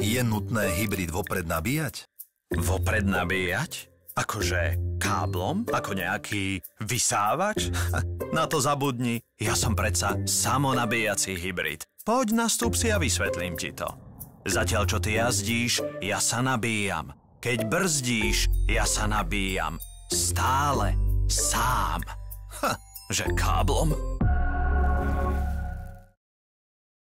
Je nutné hybrid vopred nabíjať? Vopred nabíjať? Akože káblom? Ako nejaký vysávač? Na to zabudni, ja som predsa samonabíjací hybrid. Poď, nastúp si a vysvetlím ti to. Zatiaľ, čo ty jazdíš, ja sa nabíjam. Keď brzdíš, ja sa nabíjam. Stále, sám. Že káblom?